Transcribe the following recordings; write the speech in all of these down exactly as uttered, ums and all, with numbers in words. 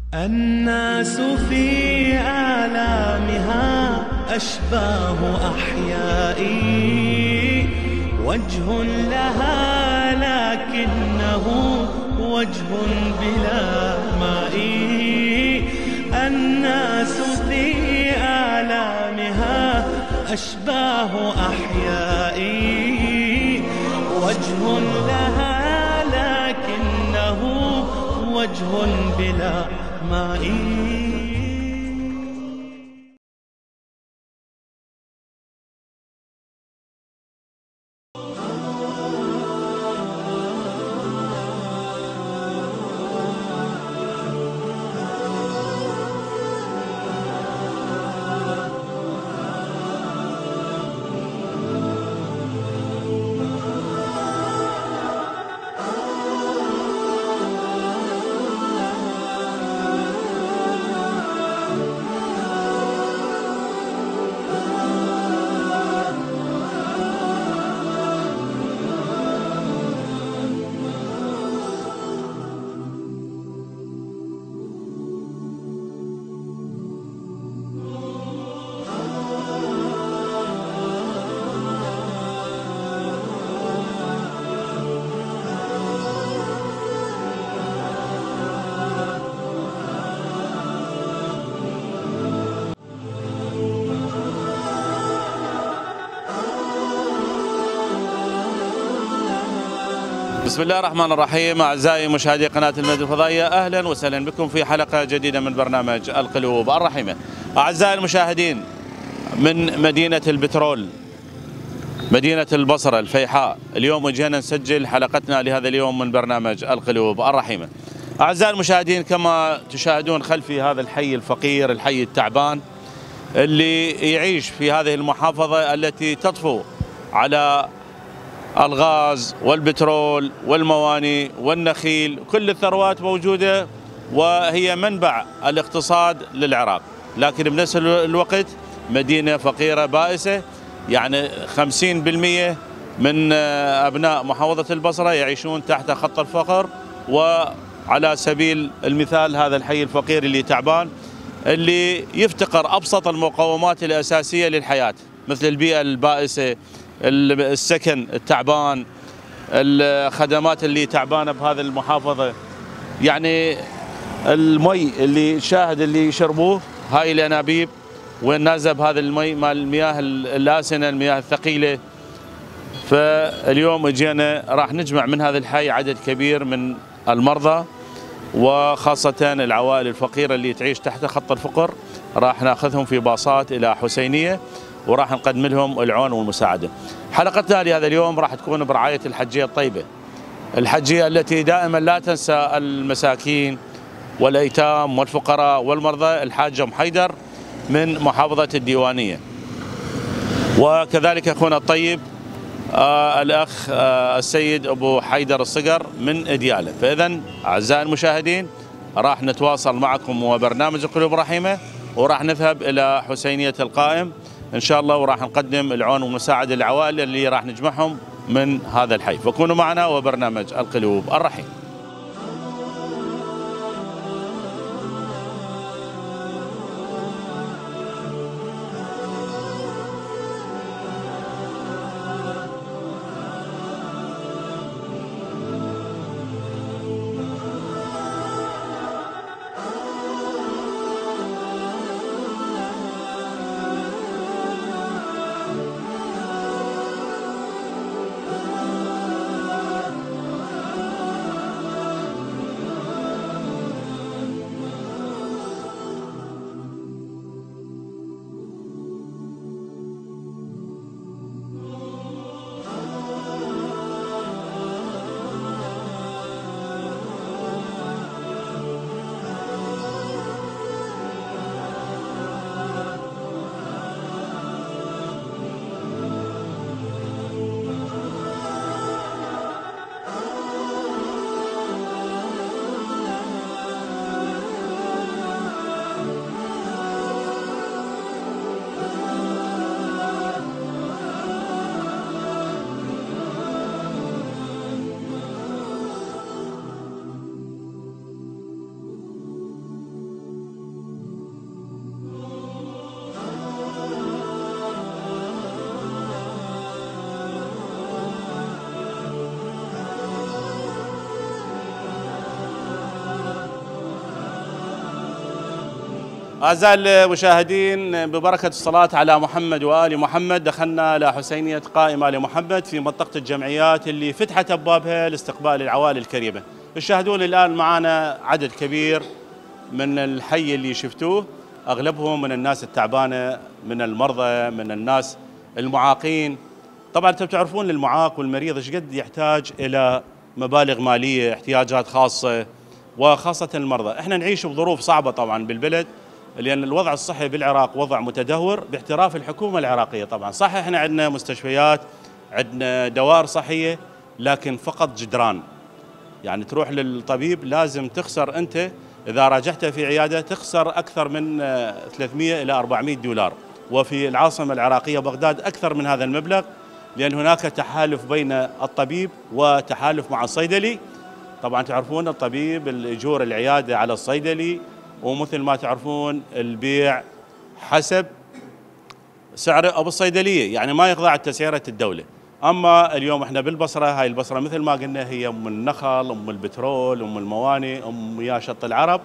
الناس في آلامها أشباه أحيائي، وجه لها لكنه وجه بلا ماء. الناس في آلامها أشباه أحيائي، وجه لها لكنه وجه بلا ماء. بسم الله الرحمن الرحيم. أعزائي مشاهدي قناة المدينة الفضائية، أهلا وسهلا بكم في حلقة جديدة من برنامج القلوب الرحيمة. أعزائي المشاهدين، من مدينة البترول، مدينة البصرة الفيحاء، اليوم اجينا نسجل حلقتنا لهذا اليوم من برنامج القلوب الرحيمة. أعزائي المشاهدين، كما تشاهدون خلفي هذا الحي الفقير، الحي التعبان اللي يعيش في هذه المحافظة التي تطفو على الغاز والبترول والمواني والنخيل، كل الثروات موجودة وهي منبع الاقتصاد للعراق، لكن بنفس الوقت مدينة فقيرة بائسة. يعني خمسين بالمئة من أبناء محافظة البصرة يعيشون تحت خط الفقر. وعلى سبيل المثال هذا الحي الفقير اللي تعبان، اللي يفتقر أبسط المقومات الأساسية للحياة، مثل البيئة البائسة، السكن التعبان، الخدمات اللي تعبانه بهذه المحافظه. يعني المي اللي شاهد اللي يشربوه هاي الانابيب، وين نازل بهذا المي مال المياه اللاسنه، المياه الثقيله. فاليوم اجينا راح نجمع من هذا الحي عدد كبير من المرضى، وخاصه العوائل الفقيره اللي تعيش تحت خط الفقر، راح ناخذهم في باصات الى حسينيه وراح نقدم لهم العون والمساعدة. حلقتنا لهذا اليوم راح تكون برعاية الحجية الطيبة، الحجية التي دائما لا تنسى المساكين والأيتام والفقراء والمرضى، الحاج أم حيدر من محافظة الديوانية. وكذلك أخونا الطيب آه الأخ آه السيد أبو حيدر الصقر من إديالة. فإذا أعزائي المشاهدين، راح نتواصل معكم وبرنامج القلوب الرحيمة، وراح نذهب إلى حسينية القائم إن شاء الله، وراح نقدم العون والمساعدة للعوائل اللي راح نجمعهم من هذا الحي. فكونوا معنا وبرنامج القلوب الرحيم. أعزائي المشاهدين، ببركة الصلاة على محمد وآل محمد دخلنا إلى حسينية قائمة لمحمد في منطقة الجمعيات اللي فتحت أبوابها لاستقبال العوائل الكريمة. تشاهدون الآن معنا عدد كبير من الحي اللي شفتوه، أغلبهم من الناس التعبانة، من المرضى، من الناس المعاقين. طبعا أنتم تعرفون المعاق والمريض ايش قد يحتاج إلى مبالغ مالية، احتياجات خاصة، وخاصة المرضى. احنا نعيش بظروف صعبة طبعا بالبلد، لأن الوضع الصحي بالعراق وضع متدهور باعتراف الحكومة العراقية. طبعا صح احنا عندنا مستشفيات، عندنا دوائر صحية، لكن فقط جدران. يعني تروح للطبيب لازم تخسر أنت إذا راجعت في عيادة تخسر أكثر من ثلاثمئة إلى أربعمئة دولار، وفي العاصمة العراقية بغداد أكثر من هذا المبلغ، لأن هناك تحالف بين الطبيب وتحالف مع الصيدلي. طبعا تعرفون الطبيب الأجور العيادة على الصيدلي، ومثل ما تعرفون البيع حسب سعر أبو الصيدلية، يعني ما يخضع تسعيرة الدولة. أما اليوم احنا بالبصرة، هاي البصرة مثل ما قلنا هي أم النخل، أم البترول، أم الموانئ، أم مياه شط العرب،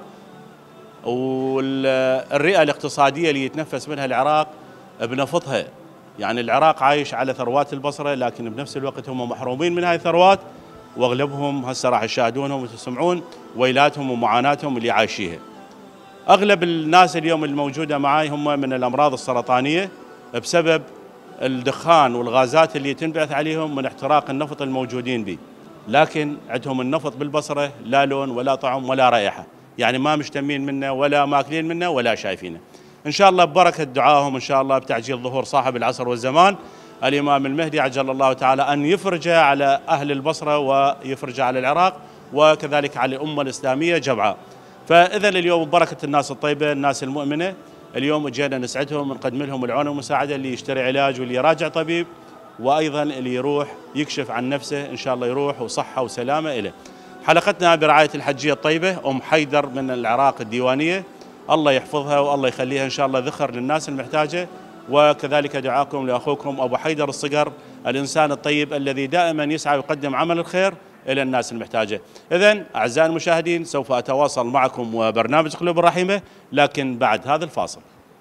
والرئة الاقتصادية اللي يتنفس منها العراق بنفطها. يعني العراق عايش على ثروات البصرة، لكن بنفس الوقت هم محرومين من هاي الثروات، واغلبهم هسه راح تشاهدونهم وتسمعون ويلاتهم ومعاناتهم اللي عايشيها. اغلب الناس اليوم الموجوده معاي هم من الامراض السرطانيه بسبب الدخان والغازات اللي تنبعث عليهم من احتراق النفط الموجودين به، لكن عندهم النفط بالبصره لا لون ولا طعم ولا رائحه، يعني ما مشتمين منه ولا ماكلين منه ولا شايفينه. ان شاء الله ببركه دعائهم ان شاء الله بتعجيل ظهور صاحب العصر والزمان الامام المهدي عجل الله تعالى ان يفرج على اهل البصره ويفرج على العراق وكذلك على الامه الاسلاميه جمعاء. فاذا اليوم ببركه الناس الطيبه، الناس المؤمنه، اليوم جينا نسعدهم، نقدم لهم العون والمساعده، اللي يشتري علاج واللي يراجع طبيب، وايضا اللي يروح يكشف عن نفسه ان شاء الله يروح وصحه وسلامه اليه. حلقتنا برعايه الحجيه الطيبه ام حيدر من العراق الديوانيه، الله يحفظها والله يخليها ان شاء الله ذخر للناس المحتاجه، وكذلك دعاكم لاخوكم ابو حيدر الصقر، الانسان الطيب الذي دائما يسعى ويقدم عمل الخير الى الناس المحتاجه. اذا اعزائي المشاهدين سوف اتواصل معكم وبرنامج قلوب الرحيمه، لكن بعد هذا الفاصل.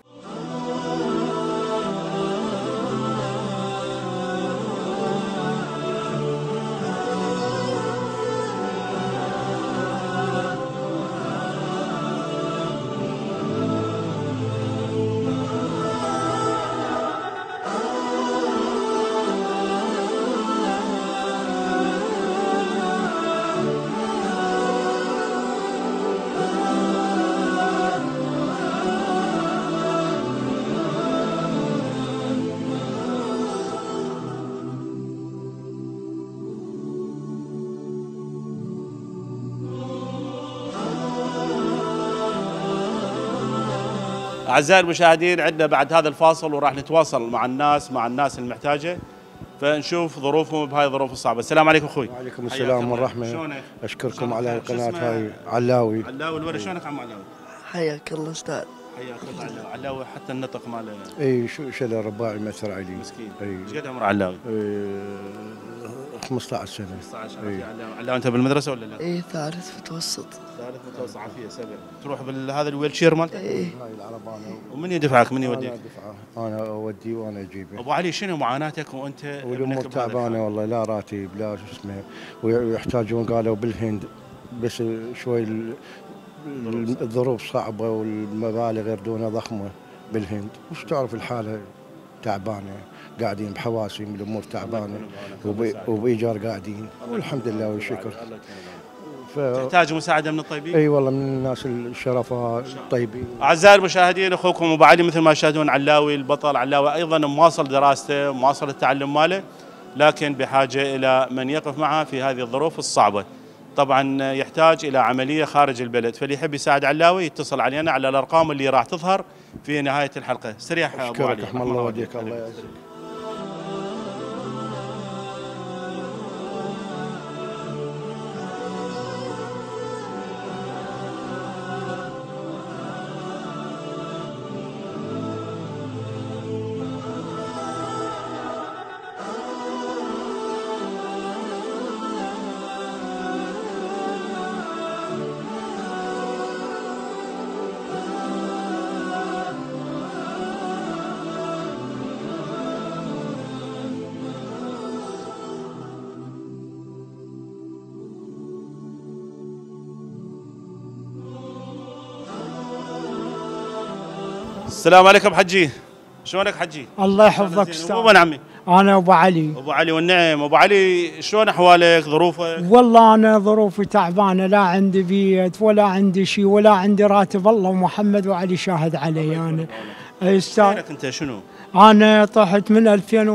أعزائي المشاهدين عندنا بعد هذا الفاصل وراح نتواصل مع الناس مع الناس المحتاجة، فنشوف ظروفهم بهاي الظروف الصعبة. السلام عليكم أخوي. وعليكم السلام والرحمة. شلونك؟ أشكركم على القناة هاي. علاوي. علاوي الوري، شلونك عم علاوي؟ حياك الله أستاذ. حياك الله علاوي. علاوي حتى النطق ماله. اي شو شلة رباعي مثل علي. مسكين. اي. ايش قد عمر علاوي؟ خمسة عشر سنة. خمسة عشر سنة. علاوي. علاوي أنت بالمدرسة ولا لا؟ إيه ثالث متوسط. ثالث متوسط عافية سبع. تروح بالهذا الويل شير مالتك؟ إيه. هاي العربانة. ومن يدفعك؟ من يوديك؟ أنا أدفعه، أنا أودي وأنا أجيبه. أبو علي شنو معاناتك وأنت؟ والأمور تعبانة والله، لا راتب لا شو اسمه، ويحتاجون قالوا بالهند بس شوي الظروف صعبة والمبالغ يردونها ضخمة بالهند، وش تعرف الحالة تعبانة، قاعدين بحواسم الأمور تعبانة وبإيجار قاعدين، والحمد لله والشكر. ف... تحتاج مساعدة من الطيبين؟ اي والله من الناس الشرفاء الطيبين. أعزائي المشاهدين أخوكم أبو علي مثل ما تشاهدون علاوي البطل. علاوي أيضا مواصل دراسته مواصل التعلم ماله، لكن بحاجة إلى من يقف معه في هذه الظروف الصعبة. طبعا يحتاج إلى عملية خارج البلد، فاللي يحب يساعد علاوي يتصل علينا على الأرقام اللي راح تظهر في نهاية الحلقة. استريح أبو علي. رحم الله والديك، الله يعزك. السلام عليكم حجي، شلونك حجي؟ الله يحفظك استاذ. وين عمي؟ انا ابو علي. ابو علي والنعم. ابو علي شلون احوالك ظروفك؟ والله انا ظروفي تعبانه، لا عندي بيت ولا عندي شيء ولا عندي راتب، الله ومحمد وعلي شاهد علي. انا استاذ انت شنو؟ انا طحت من ألفين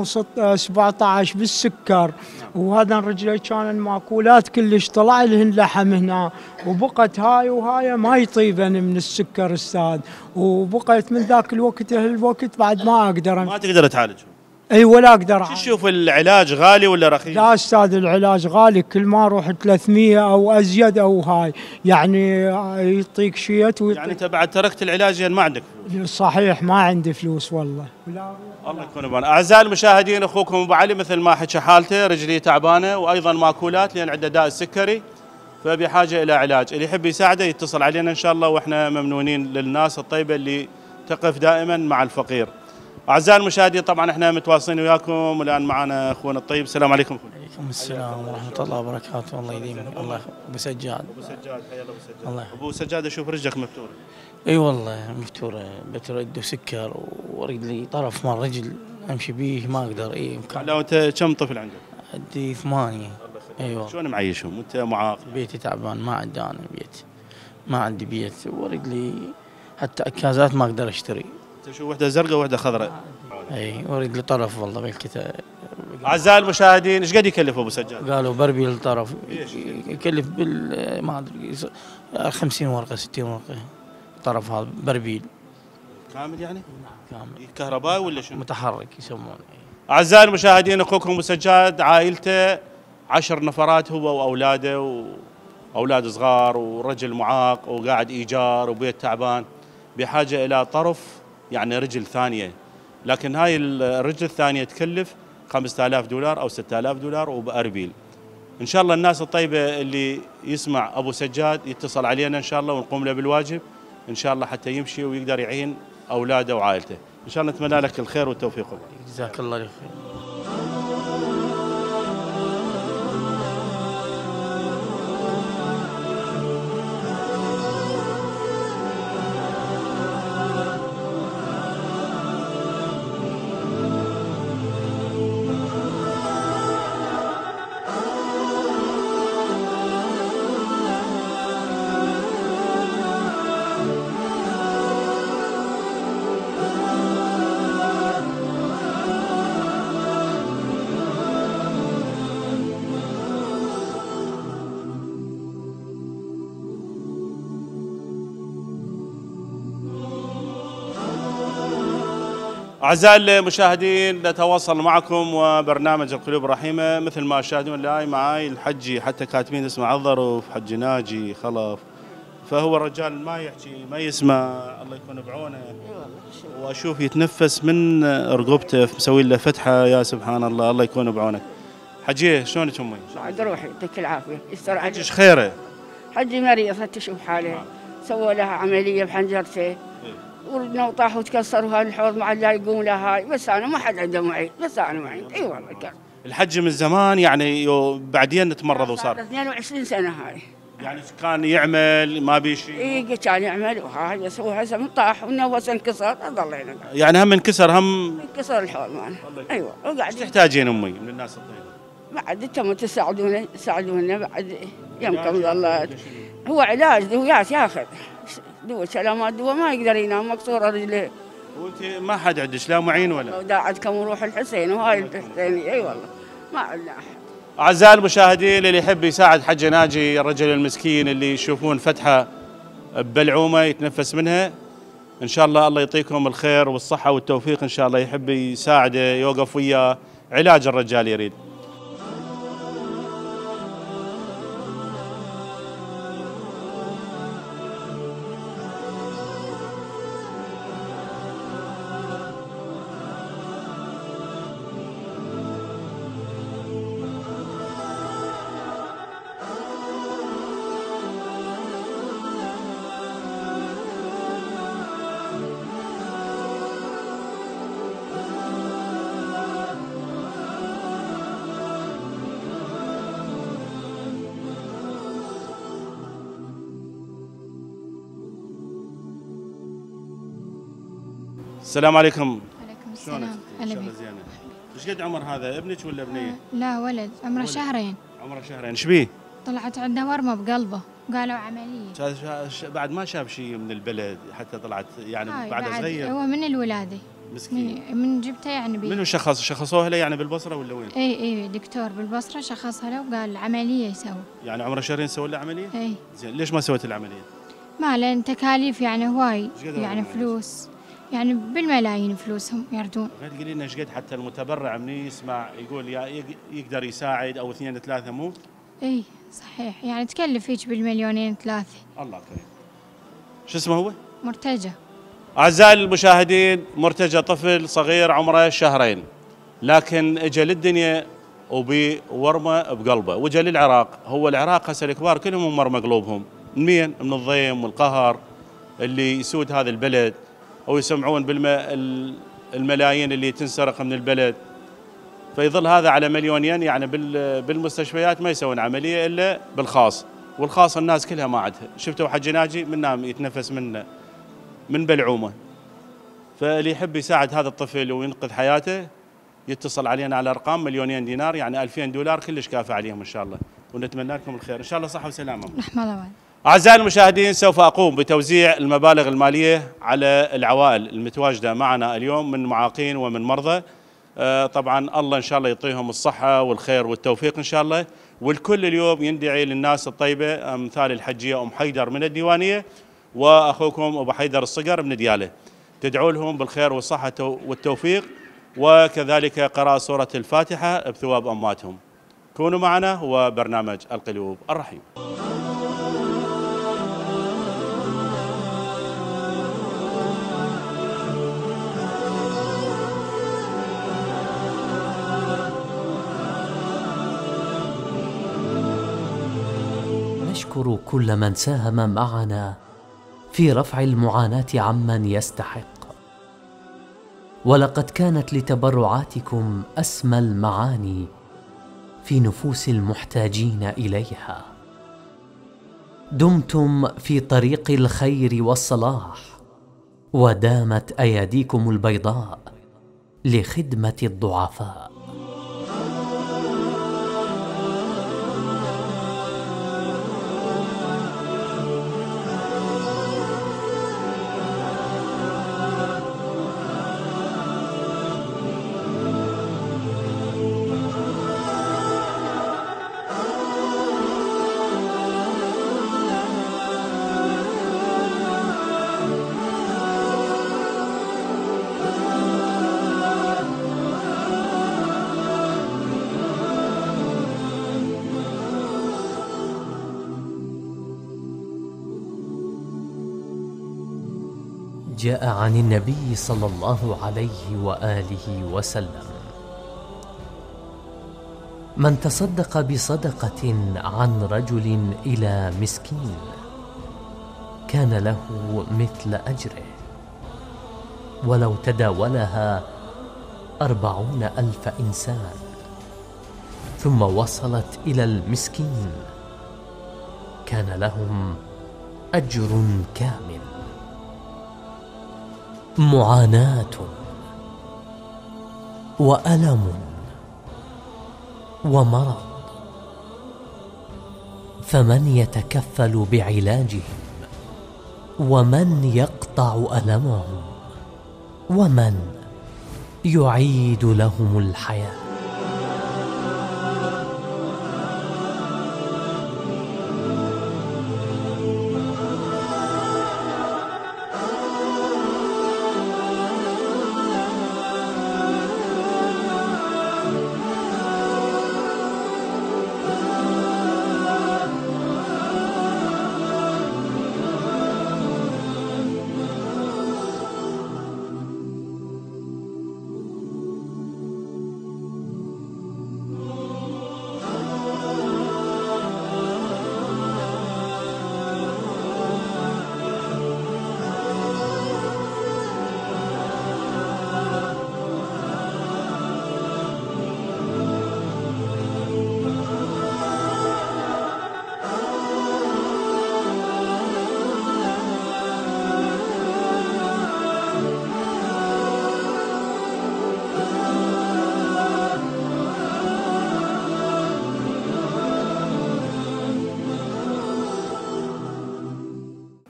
وسبعطعش بالسكر، وهذا رجلي كان الماكولات كلش طلع لهن لحم هنا، وبقت هاي وهاي ما يطيبن من السكر استاذ، وبقيت من ذاك الوقت الوقت بعد ما اقدر ما تقدر تعالج. اي ولا اقدر. شو تشوف العلاج غالي ولا رخيص؟ لا استاذ العلاج غالي، كل ما اروح ثلاثمية او ازيد او هاي، يعني يعطيك شيت ويعطيك. يعني انت بعد تركت العلاج يعني ما عندك فلوس؟ صحيح ما عندي فلوس والله. الله يكون بعون. اعزائي المشاهدين، اخوكم ابو علي مثل ما حكى حالته، رجلي تعبانه وايضا ماكولات لان عنده داء السكري، فبحاجه الى علاج. اللي يحب يساعده يتصل علينا ان شاء الله، واحنا ممنونين للناس الطيبه اللي تقف دائما مع الفقير. اعزائي المشاهدين، طبعا احنا متواصلين وياكم، والان معنا اخونا الطيب. السلام عليكم. عليكم السلام ورحمه الله وبركاته. الله يديمك. الله يخ... ابو سجاد. ابو سجاد، حيا الله ابو سجاد. الله ابو سجاد، اشوف رجلك مفتوره. اي والله مفتوره، بترد وسكر ورجلي طرف مال رجل امشي بيه ما اقدر. اي مكان. لو انت كم طفل عندك؟ عندي ثمانيه. ايوه. شلون معيشهم وانت معاق؟ بيتي تعبان، ما عندي انا بيت، ما عندي بيت، ورجلي حتى اكازات ما اقدر اشتري. انت شو وحده زرقاء وحده خضراء؟ اي ورجلي طرف والله بالكتاب. اعزائي المشاهدين، ايش قد يكلف ابو سجاد؟ قالوا بربي الطرف يكلف بال ما ادري خمسين ورقه ستين ورقه طرف هذا بربيل كامل يعني؟ كامل. كهربائي ولا شنو؟ متحرك يسمونه. اعزائي المشاهدين، اخوكم ابو سجاد عائلته عشر نفرات، هو واولاده واولاد صغار ورجل معاق وقاعد ايجار وبيت تعبان، بحاجه الى طرف يعني رجل ثانيه، لكن هاي الرجل الثانيه تكلف خمسة آلاف دولار او ستة آلاف دولار وبأربيل. ان شاء الله الناس الطيبه اللي يسمع ابو سجاد يتصل علينا ان شاء الله ونقوم له بالواجب ان شاء الله حتى يمشي ويقدر يعين اولاده وعائلته. ان شاء الله نتمنى لك الخير والتوفيق. جزاك الله خير. أعزائي المشاهدين، نتواصل معكم وبرنامج القلوب الرحيمة. مثل ما تشاهدون لاي معاي الحجي، حتى كاتبين اسمه على الظرف حجي ناجي خلف، فهو الرجال ما يحكي ما يسمع، الله يكون بعونه. واشوف يتنفس من رقبته، مسوي له فتحة، يا سبحان الله، الله يكون بعونك. حجي شلونك امي؟ بعد روحي يعطيك العافية، يستر عليك. حجيش خيره؟ حجي مريض تشوف حاله، سووا لها عملية بحنجرته ورجنا وطاح وتكسر، وهاي الحوض ما عاد لا يقوم لها هاي، بس انا ما حد عنده معين، بس انا معين. اي والله كان الحج من زمان يعني، بعدين تمرض وصار اثنين وعشرين سنة هاي. يعني كان يعمل ما بي شيء؟ اي كان يعمل وهاي، بس هو هسه من طاح والنفس انكسر، ضل هنا يعني هم انكسر هم انكسر الحوض ماله. ايوه. وقاعد ايش تحتاجين امي من الناس الطيبه؟ بعد انتم تساعدونا تساعدونا بعد يمكن ظلت. هو علاج دويات ياخذ دواء سلامات، دواء ما يقدر ينام، مكسوره رجليه. وانت ما حد عندك لا معين ولا؟ دا عندكم روح الحسين وهاي الحسيني. اي والله ما عندنا احد. اعزائي المشاهدين، اللي يحب يساعد حج ناجي الرجل المسكين اللي يشوفون فتحه ببلعومه يتنفس منها، ان شاء الله الله يعطيكم الخير والصحه والتوفيق. ان شاء الله يحب يساعده يوقف وياه، علاج الرجال يريد. السلام عليكم. عليكم شلونك؟ السلام. ان هلا شاء الله بك. زينه. ايش قد عمر هذا، ابنك ولا ابنيه؟ لا ولد عمره شهرين. عمره شهرين. ايش بيه؟ طلعت عنده ورمه بقلبه قالوا عمليه. شا- شا- شا- بعد ما شاف شيء من البلد حتى طلعت يعني هاي بعد بعد صغير. هو من الولاده. مسكين. من, من جبته يعني بي. منو شخص شخصوه له يعني بالبصره ولا وين؟ اي اي دكتور بالبصره شخصها له وقال عمليه يسوي. يعني عمره شهرين سووا له عمليه؟ اي زين ليش ما سويت العمليه؟ ما لان تكاليف يعني هواي إيش قد يعني العملية؟ فلوس يعني بالملايين فلوسهم يردون. غير تقولي لنا ايش قد حتى المتبرع من يسمع يقول يا يق- يقدر يساعد او اثنين ثلاثه مو؟ اي صحيح يعني تكلف هيك بالمليونين ثلاثه. الله كريم. شو اسمه هو؟ مرتجى. أعزائي المشاهدين، مرتجى طفل صغير عمره شهرين، لكن اجى للدنيا وبورمه بقلبه، وجا للعراق. هو العراق هسه الكبار كلهم مرمى قلوبهم، من مين؟ من الضيم والقهر اللي يسود هذا البلد، او يسمعون بالملايين اللي تنسرق من البلد. فيظل هذا على مليونين يعني بالمستشفيات ما يسوون عمليه الا بالخاص، والخاص الناس كلها ما عندها. شفتوا حج ناجي من نام يتنفس منه من بلعومه. فاللي يحب يساعد هذا الطفل وينقذ حياته يتصل علينا على ارقام مليونين دينار يعني ألفين دولار كلش كافي عليهم ان شاء الله، ونتمنى لكم الخير ان شاء الله صحه وسلامه. رحمه الله والد. اعزائي المشاهدين، سوف اقوم بتوزيع المبالغ الماليه على العوائل المتواجده معنا اليوم من معاقين ومن مرضى. آه طبعا الله ان شاء الله يعطيهم الصحه والخير والتوفيق ان شاء الله، والكل اليوم يندعي للناس الطيبه امثال الحجيه ام حيدر من الديوانيه واخوكم ابو حيدر الصقر من دياله، تدعوا لهم بالخير والصحه والتوفيق، وكذلك قراءه سوره الفاتحه بثواب امواتهم. كونوا معنا، هو برنامج القلوب الرحيم. نشكر كل من ساهم معنا في رفع المعاناة عمن يستحق، ولقد كانت لتبرعاتكم أسمى المعاني في نفوس المحتاجين إليها. دمتم في طريق الخير والصلاح، ودامت أيديكم البيضاء لخدمة الضعفاء. جاء عن النبي صلى الله عليه وآله وسلم: من تصدق بصدقة عن رجل إلى مسكين كان له مثل أجره، ولو تداولها أربعون ألف إنسان ثم وصلت إلى المسكين كان لهم أجر كامل. معاناة وألم ومرض، فمن يتكفل بعلاجهم، ومن يقطع ألمهم، ومن يعيد لهم الحياة.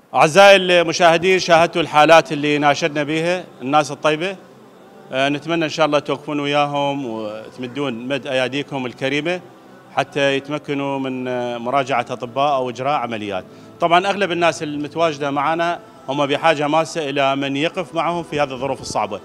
أعزائي المشاهدين، شاهدتوا الحالات اللي ناشدنا بها الناس الطيبة. آه نتمنى إن شاء الله توقفون وياهم وتمدون مد أياديكم الكريمة حتى يتمكنوا من مراجعة أطباء أو إجراء عمليات. طبعا أغلب الناس المتواجدة معنا هم بحاجة ماسة إلى من يقف معهم في هذه الظروف الصعبة،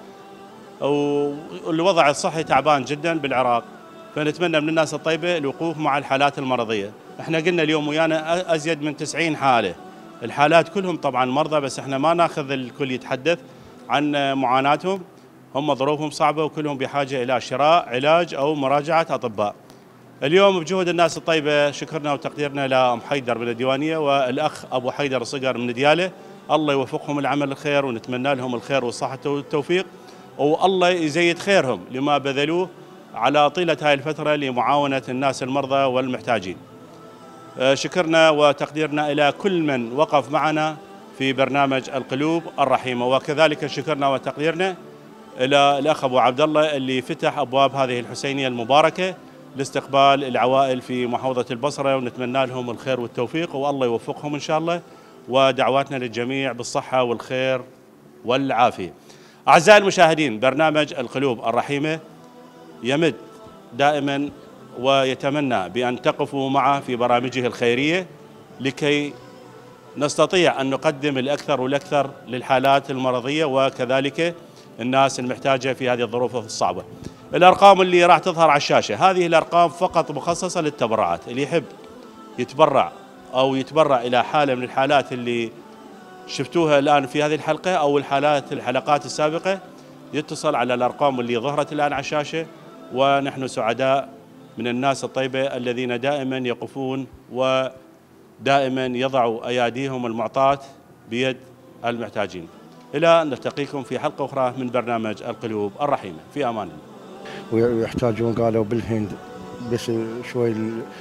والوضع الصحي تعبان جدا بالعراق، فنتمنى من الناس الطيبة الوقوف مع الحالات المرضية. احنا قلنا اليوم ويانا أزيد من تسعين حالة، الحالات كلهم طبعا مرضى، بس احنا ما ناخذ الكل يتحدث عن معاناتهم، هم ظروفهم صعبة وكلهم بحاجة إلى شراء علاج أو مراجعة أطباء. اليوم بجهود الناس الطيبة شكرنا وتقديرنا لأم حيدر من الديوانية والأخ أبو حيدر الصقر من ديالة، الله يوفقهم العمل الخير ونتمنى لهم الخير والصحة والتوفيق، والله يزيد خيرهم لما بذلوه على طيلة هاي الفترة لمعاونة الناس المرضى والمحتاجين. شكرنا وتقديرنا إلى كل من وقف معنا في برنامج القلوب الرحيمة، وكذلك شكرنا وتقديرنا إلى الأخ أبو عبد الله اللي فتح أبواب هذه الحسينية المباركة لاستقبال العوائل في محافظة البصرة، ونتمنى لهم الخير والتوفيق والله يوفقهم إن شاء الله، ودعواتنا للجميع بالصحة والخير والعافية. أعزائي المشاهدين، برنامج القلوب الرحيمة يمد دائما ويتمنى بأن تقفوا معه في برامجه الخيرية لكي نستطيع أن نقدم الأكثر والأكثر للحالات المرضية وكذلك الناس المحتاجة في هذه الظروف الصعبة. الأرقام اللي راح تظهر على الشاشة هذه الأرقام فقط مخصصة للتبرعات، اللي يحب يتبرع أو يتبرع إلى حالة من الحالات اللي شفتوها الآن في هذه الحلقة أو الحالات الحلقات السابقة يتصل على الأرقام اللي ظهرت الآن على الشاشة، ونحن سعداء من الناس الطيبة الذين دائما يقفون ودائما يضعوا أياديهم المعطاة بيد المحتاجين. إلى أن نلتقيكم في حلقة أخرى من برنامج القلوب الرحيمة، في أمان الله. ويحتاجون قالوا بالهند، بس شوي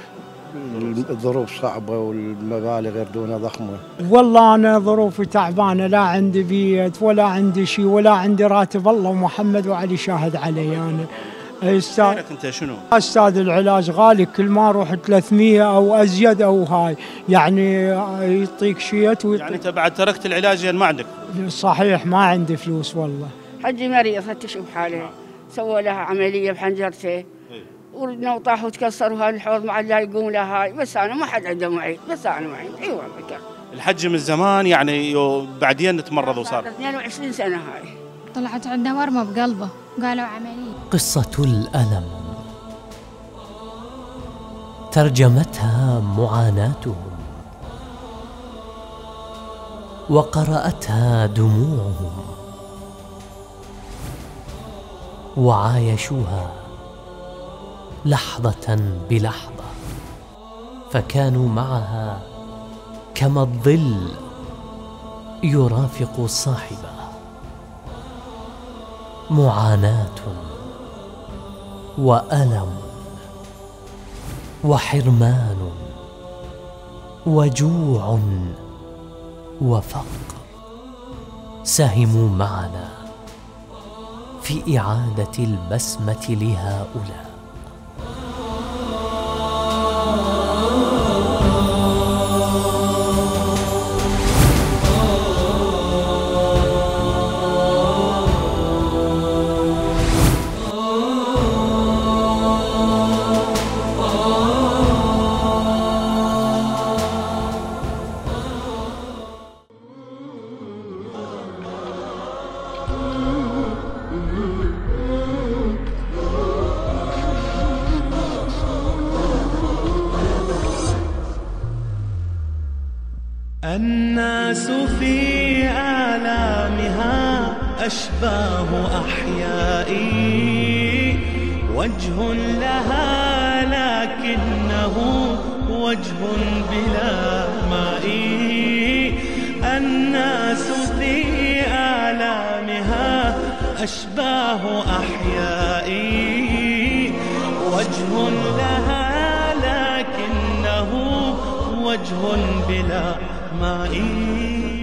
الظروف صعبة والمبالغ يردونها ضخمة. والله أنا ظروفي تعبانة، لا عندي بيت ولا عندي شيء ولا عندي راتب، الله ومحمد وعلي شاهد علي. أنا أستاذ أنت شنو؟ أستاذ العلاج غالي، كل ما أروح ثلاثمية أو أزيد أو هاي، يعني يعطيك شيت ويطيق. يعني أنت بعد تركت العلاج يعني ما عندك؟ صحيح ما عندي فلوس والله. حجي مريض فتشوا بحاله، سووا لها عملية بحنجرته ورنا وطاح وتكسر وهاي الحوض مع لا يقوم لها هاي، بس أنا ما حد عنده معي، بس أنا معي. أي والله كان الحج من زمان يعني بعدين نتمرض وصار اثنين وعشرين سنة هاي. طلعت عنده ورمة بقلبه قالوا عملية. قصة الألم ترجمتها معاناتهم وقرأتها دموعهم وعايشوها لحظة بلحظة، فكانوا معها كما الظل يرافق صاحبه. معاناة وألم وحرمان وجوع وفقر، ساهموا معنا في إعادة البسمة لهؤلاء. الناس في آلامها أشباه أحيائي، وجه لها لكنه وجه بلا ماء. الناس في آلامها أشباه أحيائي، وجه لها لكنه وجه بلا ماء.